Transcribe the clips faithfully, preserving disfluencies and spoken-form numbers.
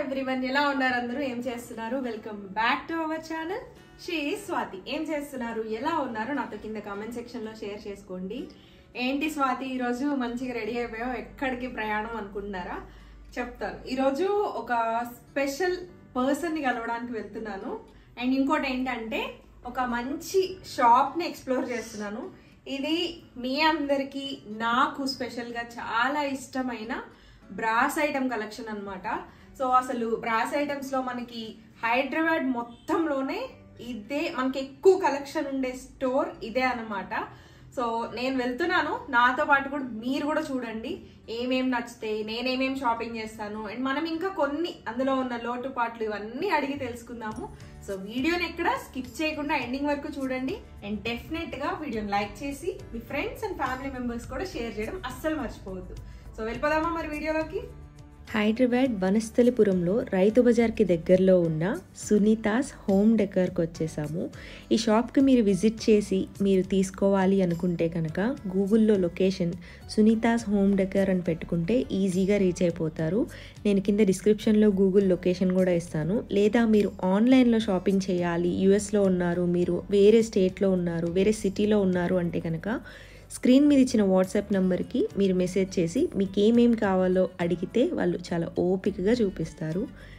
Everyone, ఎలా ఉన్నారు అందరూ? ఏం చేస్తున్నారు? Welcome back to our channel. She Swathi. ఏం చేస్తున్నారు, ఎలా ఉన్నారు నాతో కింద కామెంట్ సెక్షన్ లో షేర్ చేసుకోండి. ఏంటి స్వాతి ఈరోజు మంచిగా రెడీ అయిపోయావు, ఎక్కడికి ప్రయాణం అనుకుంటున్నారా? చెప్తాను. ఈరోజు ఒక స్పెషల్ పర్సన్ ని కలవడానికి వెళ్తున్నాను. అండ్ ఇంకోటి ఏంటంటే ఒక మంచి షాప్ ని ఎక్స్ప్లోర్ చేస్తున్నాను. ఇది మీ అందరికి నాకు స్పెషల్ గా చాలా ఇష్టమైన బ్రాస్ ఐటమ్ కలెక్షన్ అన్నమాట. సో అసలు బ్రాస్ ఐటమ్స్ లో మనకి హైదరాబాద్ మొత్తంలోనే ఇదే మనకి ఎక్కువ కలెక్షన్ ఉండే స్టోర్ ఇదే అన్నమాట. సో నేను వెళ్తున్నాను, నాతో పాటు కూడా మీరు కూడా చూడండి ఏమేమి నచ్చుతాయి, నేనేమేమి షాపింగ్ చేస్తాను, అండ్ మనం ఇంకా కొన్ని అందులో ఉన్న లోటుపాట్లు ఇవన్నీ అడిగి తెలుసుకుందాము. సో వీడియోని ఎక్కడ స్కిప్ చేయకుండా ఎండింగ్ వరకు చూడండి. అండ్ డెఫినెట్ గా వీడియోని లైక్ చేసి మీ ఫ్రెండ్స్ అండ్ ఫ్యామిలీ మెంబర్స్ కూడా షేర్ చేయడం అస్సలు మర్చిపోవద్దు. సో వెళ్ళిపోదామా మరి వీడియోలోకి. హైదరాబాద్ వనస్థలిపురంలో రైతు బజార్కి దగ్గరలో ఉన్న సునీతాస్ హోమ్ డెకర్కి వచ్చేసాము. ఈ షాప్కి మీరు విజిట్ చేసి మీరు తీసుకోవాలి అనుకుంటే కనుక గూగుల్లో లొకేషన్ సునీతాస్ హోమ్ డెకర్ అని పెట్టుకుంటే ఈజీగా రీచ్ అయిపోతారు. నేను కింద డిస్క్రిప్షన్లో గూగుల్ లొకేషన్ కూడా ఇస్తాను. లేదా మీరు ఆన్లైన్లో షాపింగ్ చేయాలి, యూఎస్లో ఉన్నారు, మీరు వేరే స్టేట్లో ఉన్నారు, వేరే సిటీలో ఉన్నారు అంటే కనుక స్క్రీన్ మీద ఇచ్చిన వాట్సాప్ నెంబర్కి మీరు మెసేజ్ చేసి మీకు ఏమేమి కావాలో అడిగితే వాళ్ళు చాలా ఓపికగా చూపిస్తారు.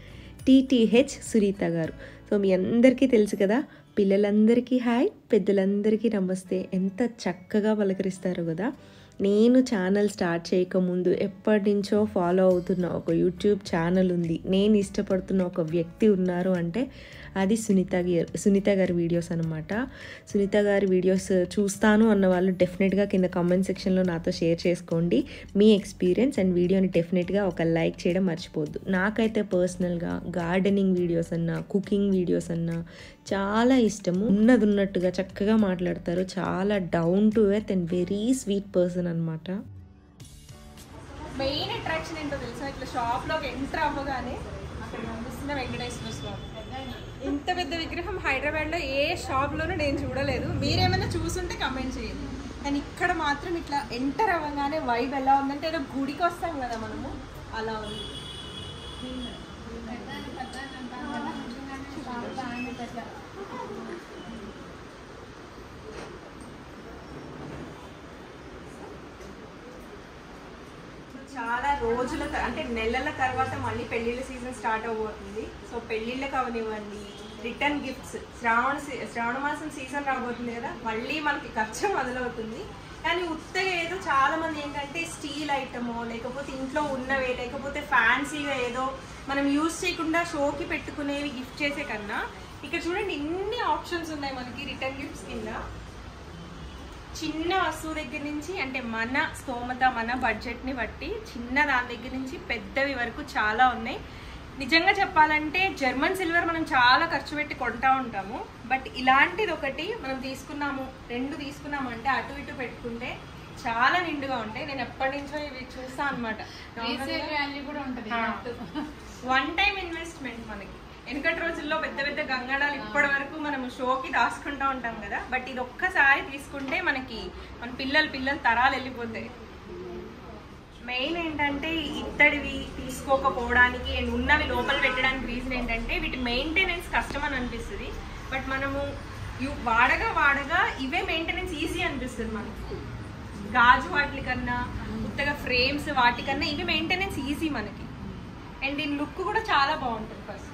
టీటీహెచ్ సునీత గారు. సో మీ అందరికీ తెలుసు కదా, పిల్లలందరికీ హాయ్, పెద్దలందరికీ నమస్తే. ఎంత చక్కగా పలకరిస్తారు కదా. నేను ఛానల్ స్టార్ట్ చేయకముందు ఎప్పటి నుంచో ఫాలో అవుతున్న ఒక యూట్యూబ్ ఛానల్ ఉంది, నేను ఇష్టపడుతున్న ఒక వ్యక్తి ఉన్నారు అంటే అది సునీత గారు సునీత గారి వీడియోస్ అనమాట. సునీత గారి వీడియోస్ చూస్తాను అన్న వాళ్ళు డెఫినెట్గా కింద కామెంట్ సెక్షన్లో నాతో షేర్ చేసుకోండి మీ ఎక్స్పీరియన్స్. అండ్ వీడియోని డెఫినెట్గా ఒక లైక్ చేయడం మర్చిపోవద్దు. నాకైతే పర్సనల్గా గార్డెనింగ్ వీడియోస్ అన్నా, కుకింగ్ వీడియోస్ అన్నా చాలా ఇష్టము. ఉన్నది ఉన్నట్టుగా చక్కగా మాట్లాడతారు. చాలా down to earth and very sweet person అనమాట. మెయిన్ అట్రాక్షన్ ఏంటో తెలుసా, ఇట్లా షాప్ లోకి ఎంటర్ అవ్వగానే అక్కడ కనిపిస్తున్న వెంకటేశ్వర స్వామి. ఇంత పెద్ద విగ్రహం హైదరాబాద్ లో ఏ షాప్ లోనూ నేను చూడలేదు. మీరేమైనా చూసుంటే కమెంట్ చేయండి. కానీ ఇక్కడ మాత్రం ఇట్లా ఎంటర్ అవ్వగానే వైబ్ ఎలా ఉందంటే ఏదో గుడికి వస్తాం కదా మనము, అలా ఉంది. చాలా రోజుల అంటే నెలల తర్వాత మళ్ళీ పెళ్లిళ్ళ సీజన్ స్టార్ట్ అవబోతుంది. సో పెళ్లిళ్ళకి అవనివ్వండి, రిటర్న్ గిఫ్ట్స్, శ్రావణ శ్రావణ మాసం సీజన్ రాబోతుంది కదా, మళ్ళీ మనకి ఖర్చు మొదలవుతుంది. కానీ ఉత్తగా ఏదో చాలా మంది ఏంటంటే స్టీల్ ఐటమో లేకపోతే ఇంట్లో ఉన్నవే లేకపోతే ఫ్యాన్సీగా ఏదో మనం యూజ్ చేయకుండా షోకి పెట్టుకునేవి గిఫ్ట్ చేసే కన్నా ఇక్కడ చూడండి ఇన్ని ఆప్షన్స్ ఉన్నాయి మనకి రిటర్న్ గిఫ్ట్స్ కింద. చిన్న వస్తువు దగ్గర నుంచి అంటే మన స్తోమత మన బడ్జెట్ని బట్టి చిన్న దాని దగ్గర నుంచి పెద్దవి వరకు చాలా ఉన్నాయి. నిజంగా చెప్పాలంటే జర్మన్ సిల్వర్ మనం చాలా ఖర్చు పెట్టి కొంటా ఉంటాము. బట్ ఇలాంటిది ఒకటి మనం తీసుకున్నాము, రెండు తీసుకున్నాము అంటే అటు ఇటు పెట్టుకుంటే చాలా నిండుగా ఉంటాయి. నేను ఎప్పటి నుంచో ఇవి చూస్తా అనమాట. వన్ టైం ఇన్వెస్ట్మెంట్ మనకి. వెనకటి రోజుల్లో పెద్ద పెద్ద గంగడాలు ఇప్పటి వరకు మనం షోకి దాచుకుంటూ ఉంటాం కదా, బట్ ఇది ఒక్కసారి తీసుకుంటే మనకి మన పిల్లలు పిల్లలు తరాలు వెళ్ళిపోతాయి. మెయిన్ ఏంటంటే ఇత్తడివి తీసుకోకపోవడానికి అండ్ ఉన్నవి లోపల పెట్టడానికి రీజన్ ఏంటంటే వీటి మెయింటెనెన్స్ కష్టం అని అనిపిస్తుంది. బట్ మనము వాడగా వాడగా ఇవే మెయింటెనెన్స్ ఈజీ అనిపిస్తుంది మనకి. గాజు వాటి కన్నా కొత్తగా ఫ్రేమ్స్ వాటికన్నా ఇవి మెయింటెనెన్స్ ఈజీ మనకి. అండ్ దీని లుక్ కూడా చాలా బాగుంటుంది. ఫస్ట్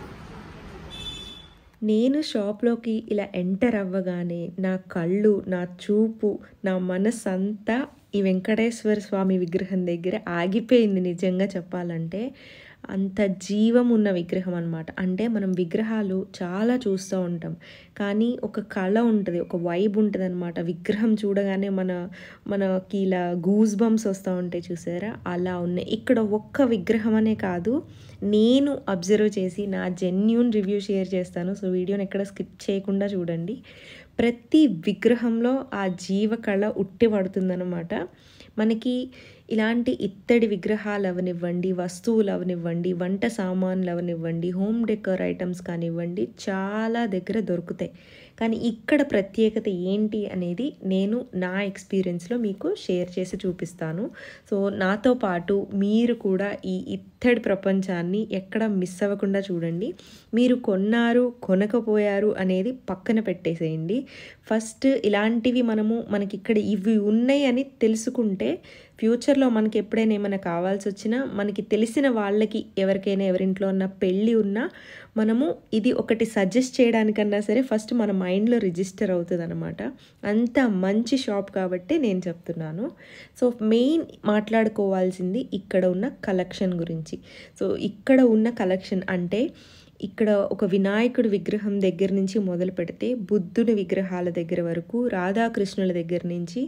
నేను షాప్లోకి ఇలా ఎంటర్ అవ్వగానే నా కళ్ళు, నా చూపు, నా మనసు అంతా ఈ వెంకటేశ్వర స్వామి విగ్రహం దగ్గర ఆగిపోయింది. నిజంగా చెప్పాలంటే అంత జీవం ఉన్న విగ్రహం అనమాట. అంటే మనం విగ్రహాలు చాలా చూస్తూ ఉంటాం, కానీ ఒక కళ ఉంటుంది, ఒక వైబ్ ఉంటుంది అనమాట. విగ్రహం చూడగానే మన మనకి ఇలా గూస్ బంప్స్ వస్తూ ఉంటాయి చూసారా, అలా ఉన్నాయి. ఇక్కడ ఒక్క విగ్రహం అనే కాదు, నేను అబ్జర్వ్ చేసి నా జెన్యూన్ రివ్యూ షేర్ చేస్తాను. సో వీడియోని ఎక్కడ స్కిప్ చేయకుండా చూడండి. ప్రతి విగ్రహంలో ఆ జీవ కళ ఉట్టి పడుతుందన్నమాట. మనకి ఇలాంటి ఇత్తడి విగ్రహాలు అవనివ్వండి, వస్తువులు అవనివ్వండి, వంట సామాన్లు అవనివ్వండి, హోమ్ డెకర్ ఐటమ్స్ కానివ్వండి, చాలా దగ్గర దొరుకుతాయి. కానీ ఇక్కడ ప్రత్యేకత ఏంటి అనేది నేను నా ఎక్స్పీరియన్స్లో మీకు షేర్ చేసి చూపిస్తాను. సో నాతో పాటు మీరు కూడా ఈ ఇత్తడి ప్రపంచాన్ని ఎక్కడ మిస్ అవ్వకుండా చూడండి. మీరు కొన్నారు కొనకపోయారు అనేది పక్కన పెట్టేసేయండి. ఫస్ట్ ఇలాంటివి మనము మనకి ఇక్కడ ఇవి ఉన్నాయి అని తెలుసుకుంటే ఫ్యూచర్లో మనకి ఎప్పుడైనా ఏమైనా కావాల్సి వచ్చినా మనకి తెలిసిన వాళ్ళకి ఎవరికైనా ఎవరింట్లో ఉన్న పెళ్ళి ఉన్నా మనము ఇది ఒకటి సజెస్ట్ చేయడానికన్నా సరే ఫస్ట్ మన మైండ్లో రిజిస్టర్ అవుతుంది అనమాట. అంత మంచి షాప్ కాబట్టి నేను చెప్తున్నాను. సో మెయిన్ మాట్లాడుకోవాల్సింది ఇక్కడ ఉన్న కలెక్షన్ గురించి. సో ఇక్కడ ఉన్న కలెక్షన్ అంటే ఇక్కడ ఒక వినాయకుడి విగ్రహం దగ్గర నుంచి మొదలు పెడితే బుద్ధుని విగ్రహాల దగ్గర వరకు, రాధాకృష్ణుల దగ్గర నుంచి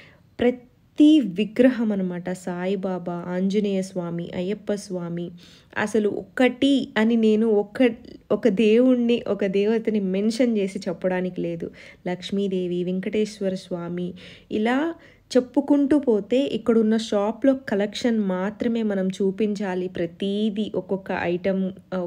ప్రతి విగ్రహం అనమాట. సాయిబాబా, ఆంజనేయ స్వామి, అయ్యప్ప స్వామి, అసలు ఒక్కటి అని నేను ఒక ఒక దేవుణ్ణి ఒక దేవతని మెన్షన్ చేసి చెప్పడానికి లేదు. లక్ష్మీదేవి, వెంకటేశ్వర స్వామి, ఇలా చెప్పుకుంటూ పోతే ఇక్కడున్న షాప్లో కలెక్షన్ మాత్రమే మనం చూపించాలి. ప్రతీది ఒక్కొక్క ఐటమ్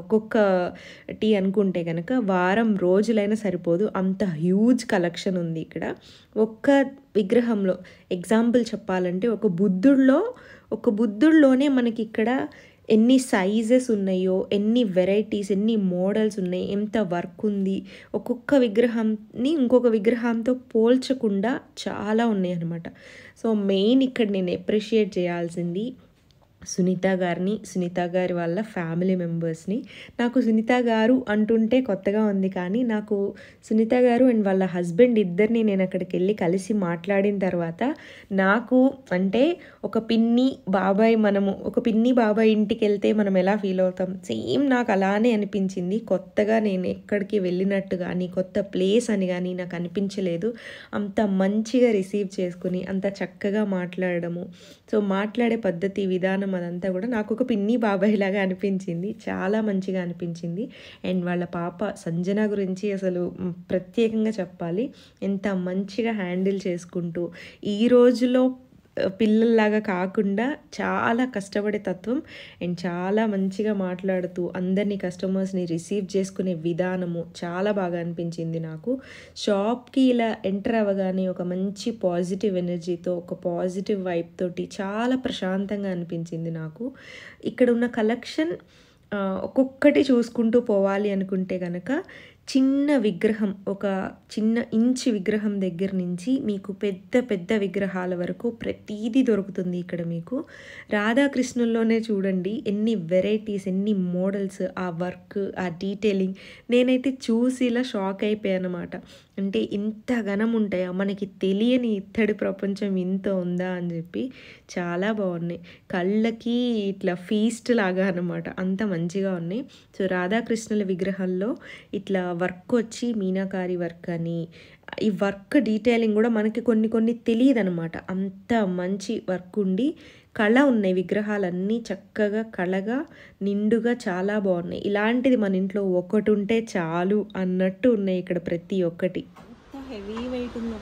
ఒక్కొక్కటి అనుకుంటే కనుక వారం రోజులైనా సరిపోదు, అంత హ్యూజ్ కలెక్షన్ ఉంది ఇక్కడ. ఒక్క విగ్రహంలో ఎగ్జాంపుల్ చెప్పాలంటే ఒక బుద్ధుడిలో ఒక బుద్ధుడిలోనే మనకి ఇక్కడ ఎన్ని సైజెస్ ఉన్నాయో, ఎన్ని వెరైటీస్, ఎన్ని మోడల్స్ ఉన్నాయి, ఎంత వర్క్ ఉంది, ఒక్కొక్క విగ్రహాన్ని ఇంకొక విగ్రహంతో పోల్చకుండా చాలా ఉన్నాయి అన్నమాట. సో మెయిన్ ఇక్కడ నేను అప్రిషియేట్ చేయాల్సింది సునీత గారిని, సునీత గారి వాళ్ళ ఫ్యామిలీ మెంబర్స్ని. నాకు సునీత గారు అంటుంటే కొత్తగా ఉంది, కానీ నాకు సునీత గారు అండ్ వాళ్ళ హస్బెండ్ ఇద్దరిని నేను అక్కడికి వెళ్ళి కలిసి మాట్లాడిన తర్వాత నాకు అంటే ఒక పిన్ని బాబాయ్ మనము ఒక పిన్ని బాబాయ్ ఇంటికి వెళ్తే మనం ఎలా ఫీల్ అవుతాం, సేమ్ నాకు అలానే అనిపించింది. కొత్తగా నేను ఎక్కడికి వెళ్ళినట్టు కానీ కొత్త ప్లేస్ అని కానీ నాకు అనిపించలేదు. అంత మంచిగా రిసీవ్ చేసుకుని అంత చక్కగా మాట్లాడడము, సో మాట్లాడే పద్ధతి విధానం అదంతా కూడా నాకు ఒక పిన్ని బాబాయ్ లాగా అనిపించింది. చాలా మంచిగా అనిపించింది. అండ్ వాళ్ళ పాప సంజన గురించి అసలు ప్రత్యేకంగా చెప్పాలి. ఎంత మంచిగా హ్యాండిల్ చేసుకుంటూ ఈ రోజులో పిల్లల్లాగా కాకుండా చాలా కష్టపడే తత్వం అండ్ చాలా మంచిగా మాట్లాడుతూ అందరినీ కస్టమర్స్ని రిసీవ్ చేసుకునే విధానము చాలా బాగా అనిపించింది నాకు. షాప్కి ఇలా ఎంటర్ అవ్వగానే ఒక మంచి పాజిటివ్ ఎనర్జీతో, ఒక పాజిటివ్ వైబ్ తోటి చాలా ప్రశాంతంగా అనిపించింది నాకు. ఇక్కడ ఉన్న కలెక్షన్ ఒక్కొక్కటి చూసుకుంటూ పోవాలి అనుకుంటే కనుక చిన్న విగ్రహం, ఒక చిన్న ఇంచు విగ్రహం దగ్గర నుంచి మీకు పెద్ద పెద్ద విగ్రహాల వరకు ప్రతీదీ దొరుకుతుంది ఇక్కడ మీకు. రాధాకృష్ణుల్లోనే చూడండి ఎన్ని వెరైటీస్, ఎన్ని మోడల్స్, ఆ వర్క్, ఆ డీటెయిలింగ్ నేనైతే చూసి ఇలా షాక్ అయిపోయాను అన్నమాట. అంటే ఇంత ఘనం ఉంటాయా, మనకి తెలియని ఇత్తడి ప్రపంచం ఇంత ఉందా అని చెప్పి చాలా బాగున్నాయి. కళ్ళకి ఇట్లా ఫీస్ట్ లాగా అనమాట, అంత మంచిగా ఉన్నాయి. సో రాధాకృష్ణుల విగ్రహంలో ఇట్లా వర్క్ వచ్చి మీనాకారి వర్క్ అని, ఈ వర్క్ డీటెయిలింగ్ కూడా మనకి కొన్ని కొన్ని తెలియదు అనమాట. అంత మంచి వర్క్ ఉండి కళ ఉన్నాయి. విగ్రహాలన్నీ చక్కగా కళగా నిండుగా చాలా బాగున్నాయి. ఇలాంటిది మన ఇంట్లో ఒకటి ఉంటే చాలు అన్నట్టు ఉన్నాయి ఇక్కడ ప్రతి ఒక్కటి. హెవీ వెయిట్ ఉంది,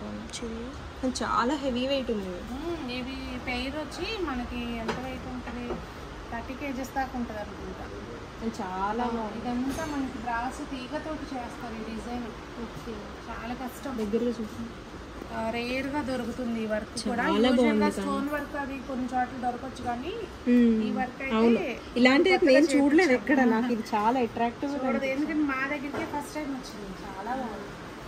చాలా హెవీ వెయిట్ ఉంది. ఇవి పెయిర్ వచ్చి మనకి ఎంత వెయిట్ ఉంటుంది, థర్టీ కేజెస్ దాకా ఉంటుంది అనుకుంటా. చాలా ఇదంతా మనకి బ్రాస్ తీగతోటి చేస్తారు ఈ డిజైన్. చాలా కష్టం, దగ్గరగా చూసి రేర్ గా దొరుకుతుంది ఈ వర్క్ కూడా. స్టోన్ వర్క్ అది కొన్ని చోట్ల దొరకచ్చు, కానీ ఈ వర్క్ అయితే ఇలాంటిది నేను చూడలేదు ఎక్కడ. నాకు ఇది చాలా అట్రాక్టివ్ చూడదు, ఎందుకంటే మా దగ్గరికి ఫస్ట్ టైం వచ్చింది. చాలా బాగుంది.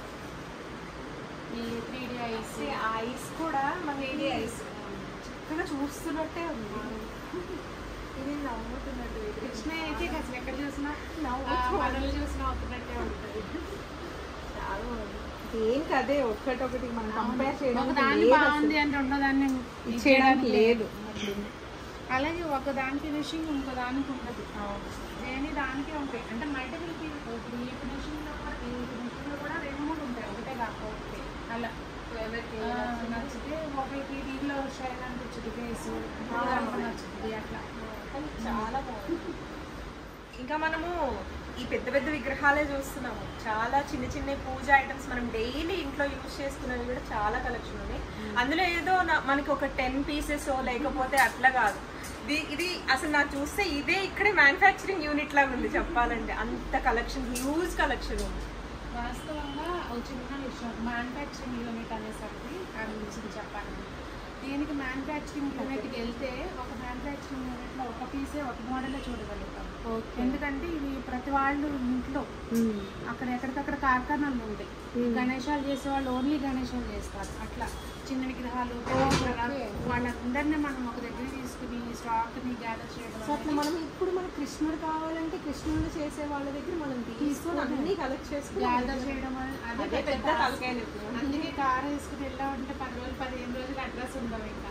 ఈ త్రీ డి ఐస్ ఐస్ కూడా మన త్రీ ఐస్ చక్కగా చూస్తున్నట్టే ఉంది. ఇది నవ్వుతున్నట్టు కృష్ణ అయితే అసలు ఎక్కడ చూసినా మనల్ని చూసినా అవుతున్నట్టే ఉంటుంది. చాలా బాగుంది. దేనికి అదే ఒక్కటొకటి మనం కంపేర్ చేయడం దాన్ని బాగుంది అంటే ఉన్నదాన్ని చేయడానికి లేదు. అలాగే ఒక దాని ఫినిషింగ్ ఇంకో దానికి ఉండదు, దేని దానికే ఉంటాయి. అంటే మల్టిపుల్ ఇప్పుడు ఈ ఫినిషింగ్ లో కూడా ఈ ఫినిషింగ్ లో కూడా రెండు మూడు ఉంటాయి, ఒకటే కాకపోతే. అలా నచ్చితే ఒకరికి దీనిలో షైన్ అనిపించింది ఫేస్, నచ్చుతుంది అట్లా. చాలా బాగుంది. ఇంకా మనము ఈ పెద్ద పెద్ద విగ్రహాలే చూస్తున్నాము, చాలా చిన్న చిన్న పూజ ఐటమ్స్ మనం డైలీ ఇంట్లో యూజ్ చేసుకునేవి కూడా చాలా కలెక్షన్ ఉన్నాయి. అందులో ఏదో మనకి ఒక టెన్ పీసెస్ లేకపోతే అట్లా కాదు, ఇది ఇది అసలు నాకు చూస్తే ఇదే ఇక్కడే మ్యానుఫ్యాక్చరింగ్ యూనిట్ లాగా ఉంది చెప్పాలంటే, అంత కలెక్షన్, హ్యూజ్ కలెక్షన్ ఉంది. వాస్తవంగా ఒక చిన్న విషయం, మ్యానుఫ్యాక్చరింగ్ యూనిట్ అనేసరికి దాని గురించి చెప్పాలి. దీనికి మ్యానుఫ్యాక్చరింగ్ యూనిట్కి వెళ్తే ఒక మ్యానుఫ్యాక్చరింగ్ యూనిట్లో ఒక పీసే ఒక మోడలే చూడగలుగుతాం. ఎందుకంటే ఇవి ప్రతి వాళ్ళు ఇంట్లో అక్కడ ఎక్కడికక్కడ కార్ఖానాలు ఉంటాయి, గణేశాలు చేసే వాళ్ళు ఓన్లీ గణేశాలు చేస్తారు. అట్లా చిన్న విగ్రహాలు వాళ్ళందరినీ మనం ఒక దగ్గర తీసుకుని స్టాక్ని గ్యాదర్ చేయడం. అట్లా మనం ఇప్పుడు మన కృష్ణుడు కావాలంటే కృష్ణుడు చేసే వాళ్ళ దగ్గర మనం తీసుకొని అన్ని కలెక్ట్ చేసుకుని గ్యాదర్ చేయడం అదే పెద్ద తలకాయ. అందుకే కారు వేసుకుని వెళ్ళామంటే పది రోజులు పదిహేను రోజులు అడ్రస్ ఉండవు. ఇంకా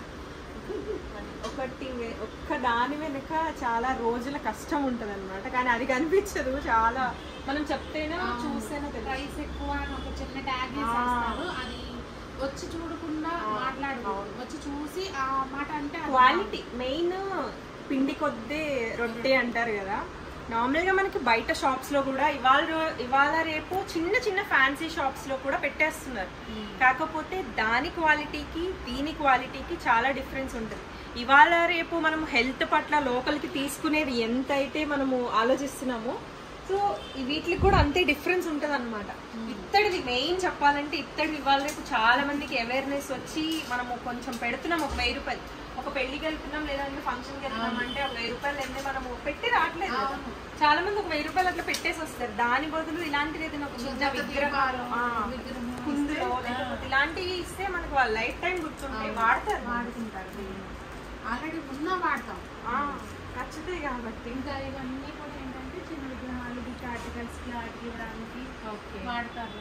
ఒకటి ఒక్క దాని వెనుక చాలా రోజుల కష్టం ఉంటుంది అనమాట, కానీ అది కనిపించదు. చాలా మనం చెప్తేనే చూస్తేనే ప్రైస్ ఎక్కువ అని ఒక చిన్న ట్యాగ్ వేసేస్తారు, అది వచ్చి చూడకుండా మాట్లాడదు, వచ్చి చూసి ఆ మాట అంటే క్వాలిటీ మెయిన్. పిండి కొద్ది రొట్టె అంటారు కదా, నార్మల్గా మనకి బయట షాప్స్లో కూడా ఇవాళ ఇవాళ రేపు చిన్న చిన్న ఫ్యాన్సీ షాప్స్లో కూడా పెట్టేస్తున్నారు, కాకపోతే దాని క్వాలిటీకి దీని క్వాలిటీకి చాలా డిఫరెన్స్ ఉంటుంది. ఇవాళ రేపు మనం హెల్త్ పట్ల లోకల్కి తీసుకునేది ఎంత అయితే మనము ఆలోచిస్తున్నామో, సో వీటికి కూడా అంతే డిఫరెన్స్ ఉంటుంది అనమాట. ఇత్తడిది మెయిన్ చెప్పాలంటే, ఇత్తడి ఇవాళ రేపు చాలా మందికి అవేర్నెస్ వచ్చి మనము కొంచెం పెడుతున్నాం. ఒక వెయ్యి రూపాయలు ఒక పెళ్లికి వెళ్తున్నాం లేదంటే ఫంక్షన్కి వెళ్తున్నాం అంటే ఒక వెయ్యి రూపాయలు ఎన్ని మనము పెట్టి రావట్లేదు కదా, చాలా మంది ఒక వెయ్యి రూపాయలు అట్లా పెట్టేసి వస్తారు. దాని బదులు ఇలాంటిది ఏదైనా ఒక చిన్న విగ్రహాలు కుందులో లేకపోతే ఇలాంటివి ఇస్తే మనకు వాళ్ళ లైఫ్ టైం గుర్తుంటాయి, వాడతారు వాడుతుంటారు. ఆల్రెడీ ఉన్న వాడతాం నచ్చుతాయి కాబట్టి. ఇంకా ఇవన్నీ కూడా ఏంటంటే చిన్న విగ్రహాలు గిఫ్ట్ ఆర్టికల్స్కి వాటికి ఇవ్వడానికి వాడతారు.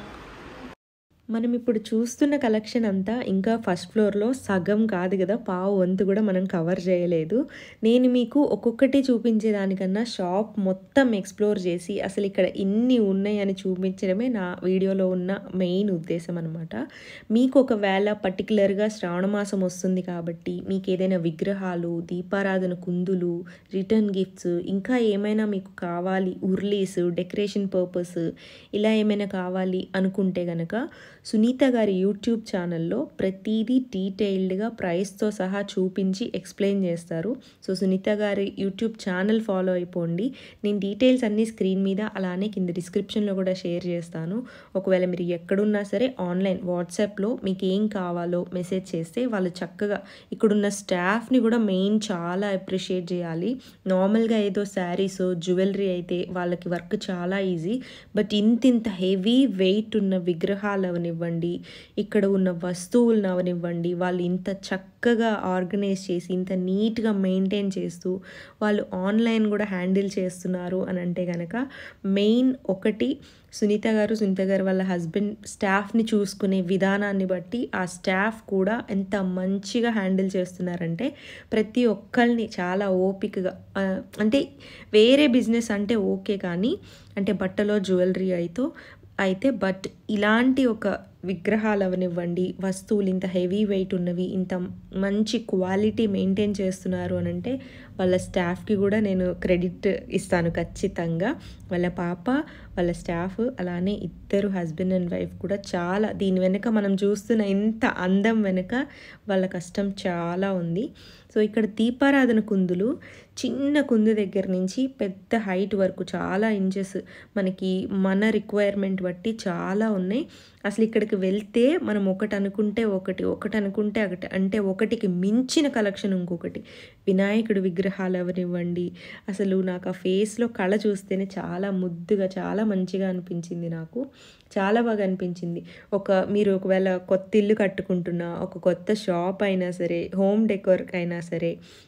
మనం ఇప్పుడు చూస్తున్న కలెక్షన్ అంతా ఇంకా ఫస్ట్ ఫ్లోర్లో సగం కాదు కదా, పావు వంతు కూడా మనం కవర్ చేయలేదు. నేను మీకు ఒక్కొక్కటి చూపించేదానికన్నా షాప్ మొత్తం ఎక్స్ప్లోర్ చేసి అసలు ఇక్కడ ఇన్ని ఉన్నాయని చూపించడమే నా వీడియోలో ఉన్న మెయిన్ ఉద్దేశం అనమాట. మీకు ఒకవేళ పర్టికులర్గా శ్రావణ మాసం వస్తుంది కాబట్టి మీకు ఏదైనా విగ్రహాలు, దీపారాధన కుందులు, రిటర్న్ గిఫ్ట్స్, ఇంకా ఏమైనా మీకు కావాలి, ఉర్లీస్, డెకరేషన్ పర్పస్ ఇలా ఏమైనా కావాలి అనుకుంటే కనుక సునీత గారి యూట్యూబ్ ఛానల్లో ప్రతిదీ డీటెయిల్డ్గా ప్రైస్తో సహా చూపించి ఎక్స్ప్లెయిన్ చేస్తారు. సో సునీత గారి యూట్యూబ్ ఛానల్ ఫాలో అయిపోండి. నేను డీటెయిల్స్ అన్నీ స్క్రీన్ మీద అలానే కింద డిస్క్రిప్షన్లో కూడా షేర్ చేస్తాను. ఒకవేళ మీరు ఎక్కడున్నా సరే ఆన్లైన్ వాట్సాప్లో మీకు ఏం కావాలో మెసేజ్ చేస్తే వాళ్ళు చక్కగా, ఇక్కడున్న స్టాఫ్ని కూడా మెయిన్ చాలా అప్రిషియేట్ చేయాలి. నార్మల్గా ఏదో శారీస్ జ్యువెలరీ అయితే వాళ్ళకి వర్క్ చాలా ఈజీ, బట్ ఇంత ఇంత హెవీ వెయిట్ ఉన్న విగ్రహాలు అవనివ్వండి, ఇక్కడ ఉన్న వస్తువులను అవనివ్వండి, వాళ్ళు ఇంత చక్కగా ఆర్గనైజ్ చేసి ఇంత నీట్గా మెయింటైన్ చేస్తూ వాళ్ళు ఆన్లైన్ కూడా హ్యాండిల్ చేస్తున్నారు అని అంటే కనుక మెయిన్ ఒకటి సునీత గారు, సునీత గారు వాళ్ళ హస్బెండ్ స్టాఫ్ని చూసుకునే విధానాన్ని బట్టి ఆ స్టాఫ్ కూడా ఎంత మంచిగా హ్యాండిల్ చేస్తున్నారంటే ప్రతి ఒక్కరిని చాలా ఓపికగా, అంటే వేరే బిజినెస్ అంటే ఓకే కానీ అంటే బట్టలో జ్యువెలరీ అయితే అయితే బట్ ఇలాంటి ఒక విగ్రహాలు అవనివ్వండి, వస్తువులు ఇంత హెవీ వెయిట్ ఉన్నవి ఇంత మంచి క్వాలిటీ మెయింటైన్ చేస్తున్నారు అని అంటే వాళ్ళ స్టాఫ్కి కూడా నేను క్రెడిట్ ఇస్తాను ఖచ్చితంగా. వాళ్ళ పాప, వాళ్ళ స్టాఫ్, అలానే ఇద్దరు హస్బెండ్ అండ్ వైఫ్ కూడా చాలా, దీని వెనుక మనం చూస్తున్న ఇంత అందం వెనుక వాళ్ళ కష్టం చాలా ఉంది. సో ఇక్కడ దీపారాధన కుందులు చిన్న కుందు దగ్గర నుంచి పెద్ద హైట్ వరకు చాలా ఇంచెస్ మనకి మన రిక్వైర్మెంట్ బట్టి చాలా ఉన్నాయి. అసలు ఇక్కడికి వెళ్తే మనం ఒకటి అనుకుంటే ఒకటి ఒకటి అనుకుంటే ఒకటి అంటే ఒకటికి మించిన కలెక్షన్ ఇంకొకటి. వినాయకుడి విగ్రహాలు ఎవరివ్వండి, అసలు నాకు ఆ ఫేస్లో కళ చూస్తేనే చాలా ముద్దుగా చాలా మంచిగా అనిపించింది. నాకు చాలా బాగా అనిపించింది. ఒక మీరు ఒకవేళ కొత్త ఇల్లు కట్టుకుంటున్నా, ఒక కొత్త షాప్ అయినా సరే, హోమ్ డెకోర్ అయినా సరే,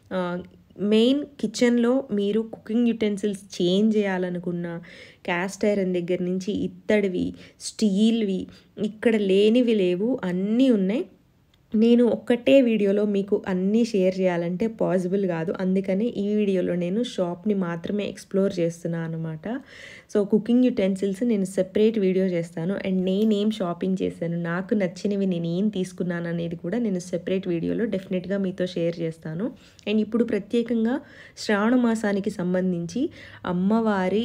మెయిన్ కిచెన్లో మీరు కుకింగ్ యుటెన్సిల్స్ చేంజ్ చేయాలనుకున్న క్యాస్ట్ ఐరన్ దగ్గర నుంచి ఇత్తడివి, స్టీల్వి, ఇక్కడ లేనివి లేవు, అన్నీ ఉన్నాయి. నేను ఒక్కటే వీడియోలో మీకు అన్నీ షేర్ చేయాలంటే పాసిబుల్ కాదు. అందుకని ఈ వీడియోలో నేను షాప్ని మాత్రమే ఎక్స్ప్లోర్ చేస్తున్నాను అనమాట. సో కుకింగ్ యుటెన్సిల్స్ నేను సెపరేట్ వీడియో చేస్తాను. అండ్ నేనేం షాపింగ్ చేశాను, నాకు నచ్చినవి నేను ఏం తీసుకున్నాను అనేది కూడా నేను సెపరేట్ వీడియోలో డెఫినెట్గా మీతో షేర్ చేస్తాను. అండ్ ఇప్పుడు ప్రత్యేకంగా శ్రావణ మాసానికి సంబంధించి అమ్మవారి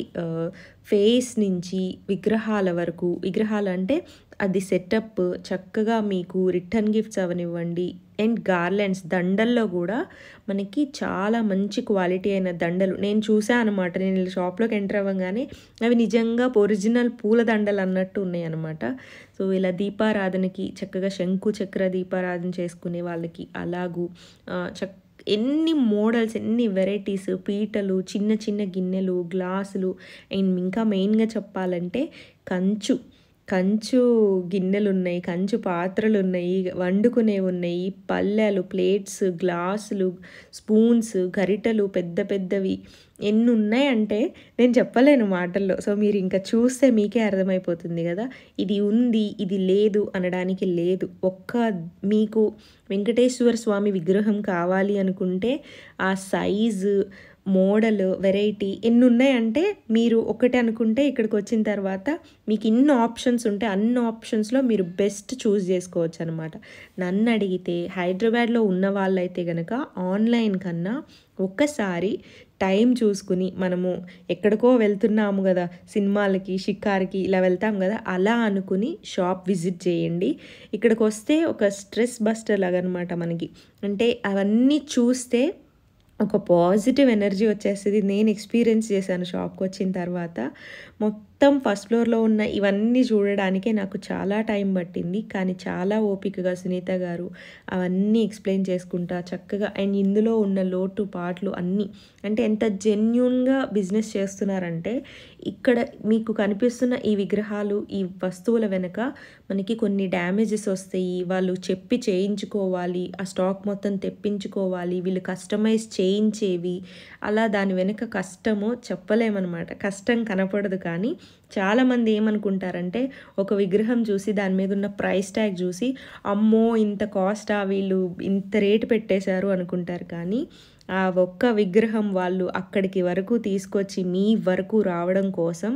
ఫేస్ నుంచి విగ్రహాల వరకు, విగ్రహాలు అంటే అది సెటప్ చక్కగా మీకు రిటర్న్ గిఫ్ట్స్ అవనివ్వండి, అండ్ గార్లెండ్స్ దండల్లో కూడా మనకి చాలా మంచి క్వాలిటీ అయిన దండలు నేను చూసాను అనమాట. నేను షాప్లోకి ఎంటర్ అవ్వగానే అవి నిజంగా ఒరిజినల్ పూల దండలు అన్నట్టు ఉన్నాయి అనమాట. సో ఇలా దీపారాధనకి చక్కగా శంకు చక్ర దీపారాధన చేసుకునే వాళ్ళకి అలాగూ చక్ ఎన్ని మోడల్స్, ఎన్ని వెరైటీస్, పీటలు, చిన్న చిన్న గిన్నెలు, గ్లాసులు, అండ్ ఇంకా మెయిన్గా చెప్పాలంటే కంచు కంచు గిన్నెలు ఉన్నాయి, కంచు పాత్రలు ఉన్నాయి, వండుకునేవి ఉన్నాయి, పళ్ళెలు, ప్లేట్స్, గ్లాసులు, స్పూన్స్, గరిటెలు పెద్ద పెద్దవి ఎన్ని ఉన్నాయంటే నేను చెప్పలేను మాటల్లో. సో మీరు ఇంకా చూస్తే మీకే అర్థమైపోతుంది కదా, ఇది ఉంది ఇది లేదు అనడానికి లేదు. ఒక్క మీకు వెంకటేశ్వర స్వామి విగ్రహం కావాలి అనుకుంటే ఆ సైజు, మోడల్, వెరైటీ ఎన్ని ఉన్నాయంటే మీరు ఒకటి అనుకుంటే ఇక్కడికి వచ్చిన తర్వాత మీకు ఇన్ని ఆప్షన్స్ ఉంటే అన్ని ఆప్షన్స్లో మీరు బెస్ట్ చూస్ చేసుకోవచ్చు అనమాట. నన్ను అడిగితే హైదరాబాద్లో ఉన్న వాళ్ళైతే కనుక ఆన్లైన్ కన్నా ఒక్కసారి టైం చూసుకుని, మనము ఎక్కడికో వెళ్తున్నాము కదా సినిమాలకి, షికార్కి ఇలా వెళ్తాం కదా, అలా అనుకుని షాప్ విజిట్ చేయండి. ఇక్కడికి వస్తే ఒక స్ట్రెస్ బస్టర్ లాగా అనమాట మనకి. అంటే అవన్నీ చూస్తే ఒక పాజిటివ్ ఎనర్జీ వచ్చేస్తుంది. నేను ఎక్స్పీరియన్స్ చేశాను షాప్కి వచ్చిన తర్వాత. మొత్తం ఫస్ట్ ఫ్లోర్లో ఉన్న ఇవన్నీ చూడడానికే నాకు చాలా టైం పట్టింది, కానీ చాలా ఓపికగా సునీత గారు అవన్నీ ఎక్స్ప్లెయిన్ చేసుకుంటా చక్కగా, అండ్ ఇందులో ఉన్న లోటు పాట్లు అన్నీ అంటే ఎంత జెన్యూన్గా బిజినెస్ చేస్తున్నారంటే, ఇక్కడ మీకు కనిపిస్తున్న ఈ విగ్రహాలు, ఈ వస్తువుల వెనక మనకి కొన్ని డ్యామేజెస్ వస్తాయి, వాళ్ళు చెప్పి చేయించుకోవాలి, ఆ స్టాక్ మొత్తం తెప్పించుకోవాలి, వీళ్ళు కస్టమైజ్ చేయించేవి, అలా దాని వెనుక కష్టము చెప్పలేమన్నమాట. కష్టం కనపడదు, కానీ చాలామంది ఏమనుకుంటారంటే ఒక విగ్రహం చూసి దాని మీద ఉన్న ప్రైస్ ట్యాగ్ చూసి అమ్మో ఇంత కాస్టా, వీళ్ళు ఇంత రేటు పెట్టేశారు అనుకుంటారు. కానీ ఆ ఒక్క విగ్రహం వాళ్ళు అక్కడికి వరకు తీసుకొచ్చి మీ వరకు రావడం కోసం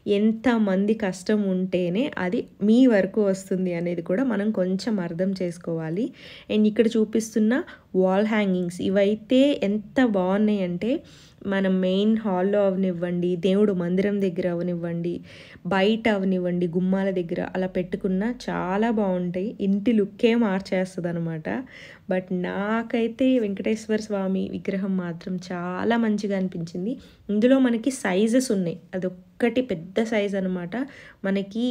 ఎంతమంది కష్టం ఉంటేనే అది మీ వరకు వస్తుంది అనేది కూడా మనం కొంచెం అర్థం చేసుకోవాలి. అండ్ ఇక్కడ చూపిస్తున్న వాల్ హ్యాంగింగ్స్ ఇవైతే ఎంత బాగున్నాయి అంటే, మనం మెయిన్ హాల్లో అవనివ్వండి, దేవుడు మందిరం దగ్గర అవనివ్వండి, బయట అవనివ్వండి, గుమ్మాల దగ్గర అలా పెట్టుకున్న చాలా బాగుంటాయి. ఇంటి లుక్కే మార్చేస్తుంది అనమాట. బట్ నాకైతే వెంకటేశ్వర స్వామి విగ్రహం మాత్రం చాలా మంచిగా అనిపించింది. ఇందులో మనకి సైజెస్ ఉన్నాయి, అదొక్కటి పెద్ద సైజ్ అనమాట. మనకి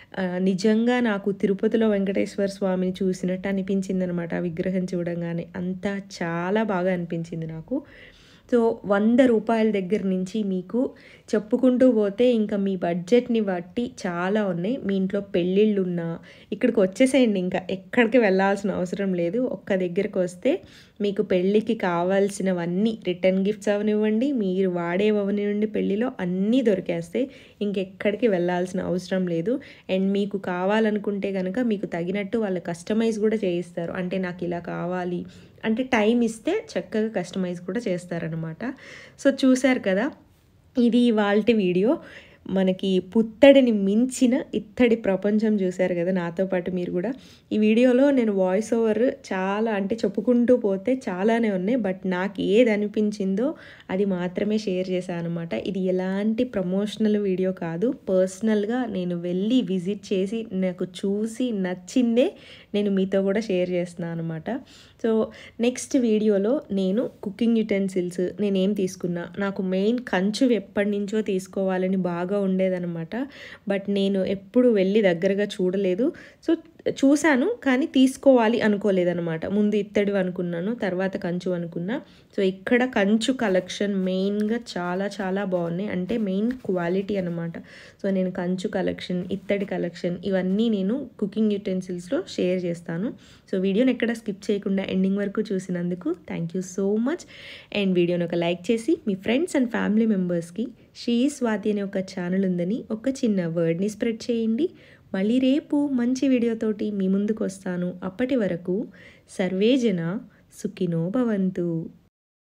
నిజంగా నాకు తిరుపతిలో వెంకటేశ్వర స్వామిని చూసినట్టు అనిపించింది అనమాట ఆ విగ్రహం చూడంగానే. అంతా చాలా బాగా అనిపించింది నాకు. సో వంద రూపాయల దగ్గర నుంచి మీకు చెప్పుకుంటూ పోతే ఇంకా మీ బడ్జెట్ని బట్టి చాలా ఉన్నాయి. మీ ఇంట్లో పెళ్ళిళ్ళు ఉన్నా ఇక్కడికి వచ్చేసేయండి, ఇంకా ఎక్కడికి వెళ్ళాల్సిన అవసరం లేదు. ఒక్క దగ్గరికి వస్తే మీకు పెళ్ళికి కావాల్సినవన్నీ, రిటర్న్ గిఫ్ట్స్ అవనివ్వండి, మీరు వాడేవనివ్వండి, పెళ్ళిలో అన్నీ దొరికేస్తాయి. ఇంకెక్కడికి వెళ్ళాల్సిన అవసరం లేదు. అండ్ మీకు కావాలనుకుంటే కనుక మీకు తగినట్టు వాళ్ళు కస్టమైజ్ కూడా చేయిస్తారు. అంటే నాకు ఇలా కావాలి అంటే టైం ఇస్తే చక్కగా కస్టమైజ్ కూడా చేస్తారనమాట. సో చూశారు కదా, ఇది ఇవాల్టి వీడియో. మనకి పుత్తడిని మించిన ఇత్తడి ప్రపంచం చూశారు కదా నాతో పాటు మీరు కూడా. ఈ వీడియోలో నేను వాయిస్ ఓవర్ చాలా అంటే చెప్పుకుంటూ పోతే చాలానే ఉన్నాయి, బట్ నాకు ఏది అనిపించిందో అది మాత్రమే షేర్ చేశాను అనమాట. ఇది ఎలాంటి ప్రమోషనల్ వీడియో కాదు, పర్సనల్గా నేను వెళ్ళి విజిట్ చేసి నాకు చూసి నచ్చిందే నేను మీతో కూడా షేర్ చేస్తున్నాను అనమాట. సో నెక్స్ట్ వీడియోలో నేను కుకింగ్ యుటెన్సిల్స్ నేనేం తీసుకున్నా, నాకు మెయిన్ కంచు ఎప్పటి నుంచో తీసుకోవాలని బాగా ఉండేదన్నమాట. బట్ నేను ఎప్పుడు వెళ్ళి దగ్గరగా చూడలేదు. సో చూశాను కానీ తీసుకోవాలి అనుకోలేదన్నమాట. ముందు ఇత్తడి అనుకున్నాను, తర్వాత కంచు అనుకున్నా. సో ఇక్కడ కంచు కలెక్షన్ మెయిన్గా చాలా చాలా బాగున్నాయి, అంటే మెయిన్ క్వాలిటీ అనమాట. సో నేను కంచు కలెక్షన్, ఇత్తడి కలెక్షన్ ఇవన్నీ నేను కుకింగ్ యుటెన్సిల్స్లో షేర్ చేస్తాను. సో వీడియోని ఎక్కడ స్కిప్ చేయకుండా ఎండింగ్ వరకు చూసినందుకు thank you so much. And వీడియోని ఒక లైక్ చేసి మీ ఫ్రెండ్స్ అండ్ ఫ్యామిలీ మెంబర్స్కి శ్రీ స్వాతి అనే ఒక ఛానల్ ఉందని ఒక చిన్న వర్డ్ని స్ప్రెడ్ చేయండి. మళ్ళీ రేపు మంచి వీడియోతోటి మీ ముందుకు వస్తాను. అప్పటి వరకు సర్వే జన సుఖినో భవంతు.